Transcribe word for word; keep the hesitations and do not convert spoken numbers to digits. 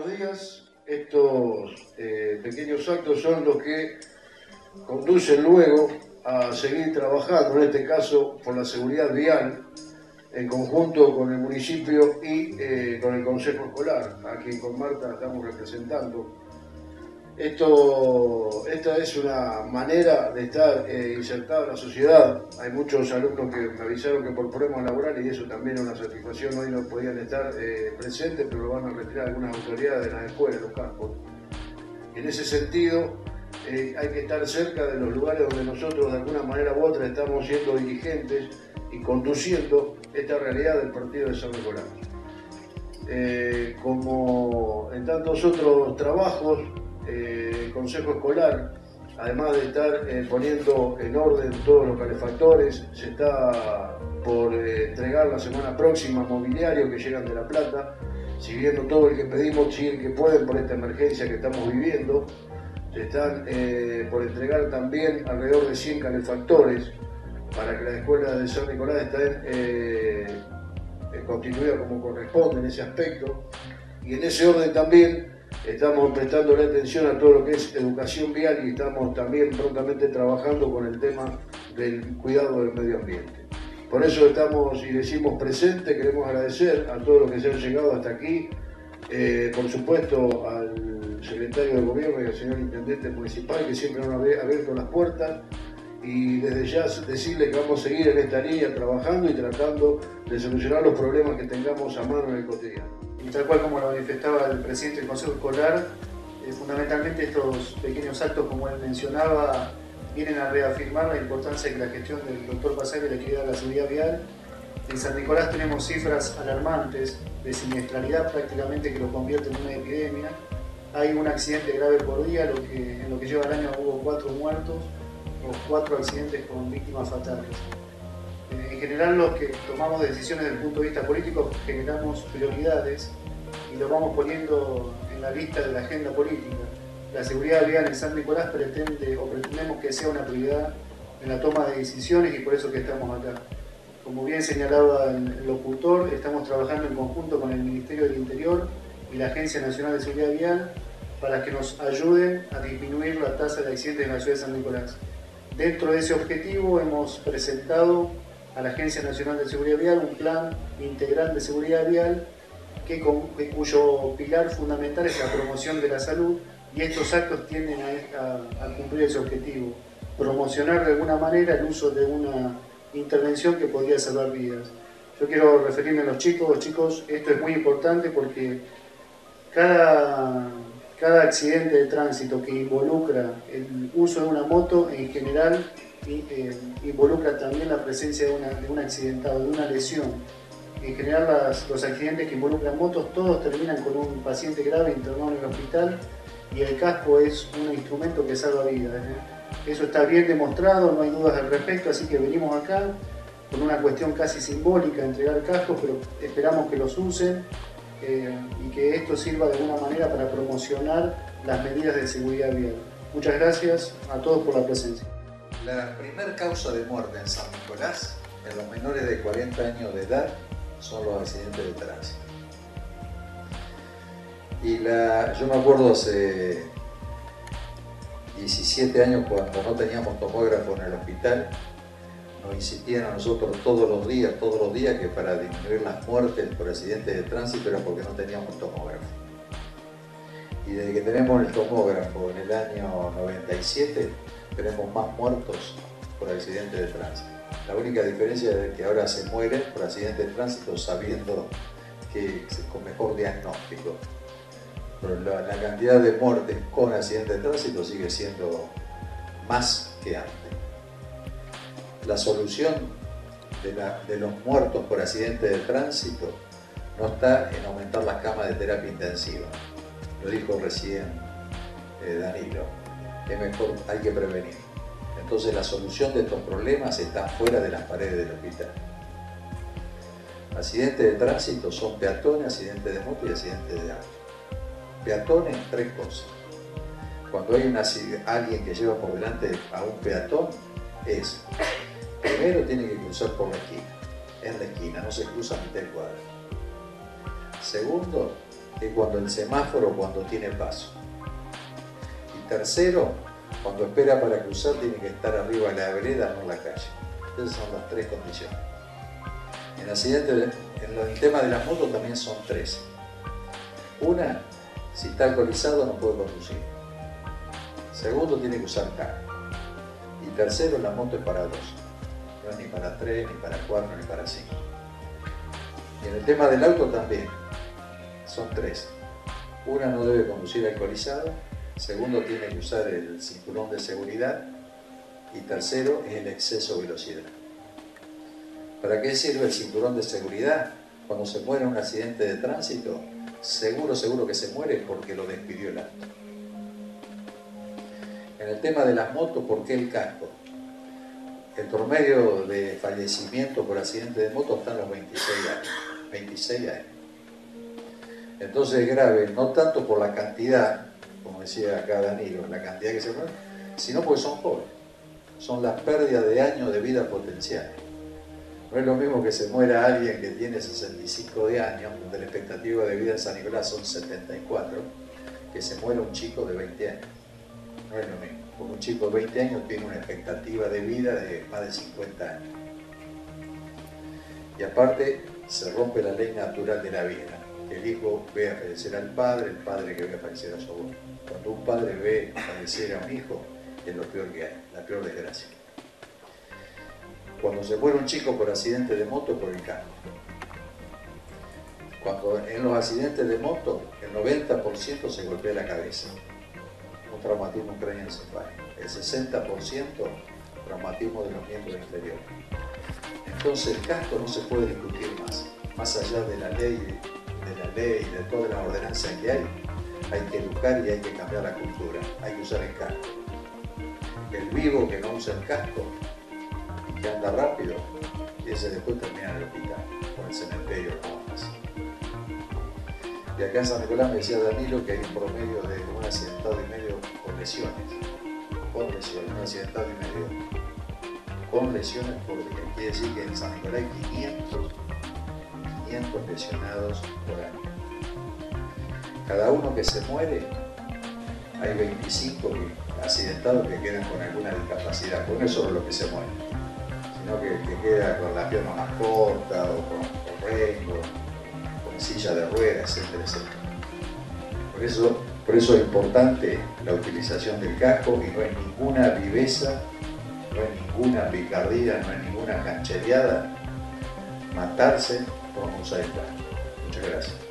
buenos días. Estos eh, pequeños actos son los que conducen luego a seguir trabajando, en este caso por la seguridad vial, en conjunto con el municipio y eh, con el Consejo Escolar, a quien con Marta estamos representando. Esto, esta es una manera de estar eh, insertado en la sociedad. Hay muchos alumnos que me avisaron que por problemas laborales, y eso también es una satisfacción, hoy no podían estar eh, presentes, pero lo van a retirar algunas autoridades de las escuelas, los campos. En ese sentido, eh, hay que estar cerca de los lugares donde nosotros de alguna manera u otra estamos siendo dirigentes y conduciendo esta realidad del partido de San Nicolás. Eh, como en tantos otros trabajos, Eh, el Consejo Escolar, además de estar eh, poniendo en orden todos los calefactores, se está por eh, entregar la semana próxima mobiliario que llegan de La Plata, siguiendo todo el que pedimos, si el que pueden por esta emergencia que estamos viviendo. Se están eh, por entregar también alrededor de cien calefactores para que las escuelas de San Nicolás estén eh, constituidas como corresponde en ese aspecto, y en ese orden también estamos prestando atención a todo lo que es educación vial y estamos también prontamente trabajando con el tema del cuidado del medio ambiente. Por eso estamos y decimos presente, queremos agradecer a todos los que se han llegado hasta aquí, eh, por supuesto al secretario de Gobierno y al señor Intendente Municipal, que siempre nos ha abierto las puertas, y desde ya decirle que vamos a seguir en esta línea trabajando y tratando de solucionar los problemas que tengamos a mano en el cotidiano. Y tal cual como lo manifestaba el presidente del Consejo Escolar, eh, fundamentalmente estos pequeños actos, como él mencionaba, vienen a reafirmar la importancia de la gestión del doctor Pasaglia y la equidad de la seguridad vial. En San Nicolás tenemos cifras alarmantes de siniestralidad, prácticamente que lo convierte en una epidemia. Hay un accidente grave por día, lo que, en lo que lleva el año hubo cuatro muertos o cuatro accidentes con víctimas fatales. En general, los que tomamos decisiones desde el punto de vista político generamos prioridades y lo vamos poniendo en la lista de la agenda política. La seguridad vial en San Nicolás pretende o pretendemos que sea una prioridad en la toma de decisiones, y por eso que estamos acá. Como bien señalaba el locutor, estamos trabajando en conjunto con el Ministerio del Interior y la Agencia Nacional de Seguridad Vial para que nos ayuden a disminuir la tasa de accidentes en la ciudad de San Nicolás. Dentro de ese objetivo hemos presentado a la Agencia Nacional de Seguridad Vial un plan integral de seguridad vial que, con, cuyo pilar fundamental es la promoción de la salud, y estos actos tienden a, a, a cumplir ese objetivo, promocionar de alguna manera el uso de una intervención que podría salvar vidas. Yo quiero referirme a los chicos, los chicos, esto es muy importante porque cada, cada accidente de tránsito que involucra el uso de una moto en general Y, eh, involucra también la presencia de, una, de un accidentado, de una lesión. En general las, los accidentes que involucran motos todos terminan con un paciente grave internado en el hospital, y el casco es un instrumento que salva vidas, ¿eh? Eso está bien demostrado, no hay dudas al respecto, así que venimos acá con una cuestión casi simbólica, entregar cascos, pero esperamos que los usen eh, y que esto sirva de alguna manera para promocionar las medidas de seguridad vial. Muchas gracias a todos por la presencia. La primera causa de muerte en San Nicolás, en los menores de cuarenta años de edad, son los accidentes de tránsito. Y la, yo me acuerdo hace diecisiete años, cuando no teníamos tomógrafo en el hospital, nos insistían a nosotros todos los días, todos los días, que para disminuir las muertes por accidentes de tránsito era porque no teníamos tomógrafo. Y desde que tenemos el tomógrafo en el año noventa y siete, tenemos más muertos por accidentes de tránsito. La única diferencia es que ahora se mueren por accidentes de tránsito sabiendo que con mejor diagnóstico. Pero la, la cantidad de muertes con accidentes de tránsito sigue siendo más que antes. La solución de, la, de los muertos por accidentes de tránsito no está en aumentar las camas de terapia intensiva. Lo dijo recién eh, Danilo. Es mejor, hay que prevenir. Entonces la solución de estos problemas está fuera de las paredes del hospital. Accidentes de tránsito son peatones, accidentes de moto y accidentes de auto. Peatones, tres cosas. Cuando hay una, alguien que lleva por delante a un peatón, es, primero tiene que cruzar por la esquina. En la esquina, no se cruza a mitad del cuadro. Segundo, que cuando el semáforo, cuando tiene paso. Y tercero, cuando espera para cruzar tiene que estar arriba de la vereda, no en la calle. Esas son las tres condiciones. En, accidente, en el tema de las motos también son tres. Una, si está alcoholizado no puede conducir. Segundo, tiene que usar casco. Y tercero, la moto es para dos. No es ni para tres, ni para cuatro, ni para cinco. Y en el tema del auto también. Son tres. Una, no debe conducir alcoholizado. Segundo, tiene que usar el cinturón de seguridad. Y tercero, es el exceso de velocidad. ¿Para qué sirve el cinturón de seguridad? Cuando se muere en un accidente de tránsito, seguro, seguro que se muere porque lo despidió el auto. En el tema de las motos, ¿por qué el casco? El promedio de fallecimiento por accidente de moto está en los veintiséis años. veintiséis años. Entonces es grave, no tanto por la cantidad, como decía acá Danilo, la cantidad que se muere, sino porque son jóvenes. Son las pérdidas de años de vida potenciales. No es lo mismo que se muera alguien que tiene sesenta y cinco de años, donde la expectativa de vida en San Nicolás son setenta y cuatro, que se muera un chico de veinte años. No es lo mismo, porque un chico de veinte años tiene una expectativa de vida de más de cincuenta años. Y aparte, se rompe la ley natural de la vida. El hijo ve a fallecer al padre, el padre que ve a fallecer a su abuelo. Cuando un padre ve fallecer a un hijo, es lo peor que hay, la peor desgracia. Cuando se muere un chico por accidente de moto, por el casco. Cuando en los accidentes de moto, el noventa por ciento se golpea la cabeza, un traumatismo craneoencefálico. El sesenta por ciento traumatismo de los miembros inferiores. Entonces el casco no se puede discutir más, más allá de la ley, de la ley, de todas las ordenanzas que hay. Hay que educar y hay que cambiar la cultura, hay que usar el casco. El vivo que no usa el casco, que anda rápido, y ese después termina en el hospital, con el cementerio nada más. Y acá en San Nicolás me decía Danilo que hay un promedio de un accidentado y medio con lesiones. Con lesiones, un accidentado y medio con lesiones por día. Quiere decir que en San Nicolás hay quinientos, quinientos lesionados por año. Cada uno que se muere, hay veinticinco accidentados que quedan con alguna discapacidad, porque no es solo los que se mueren, sino que, que queda con la pierna más corta, o con, con rengo, con silla de ruedas, etcétera, etcétera. Por eso, por eso es importante la utilización del casco y no es ninguna viveza, no es ninguna picardía, no es ninguna canchereada matarse por no usar el casco. Muchas gracias.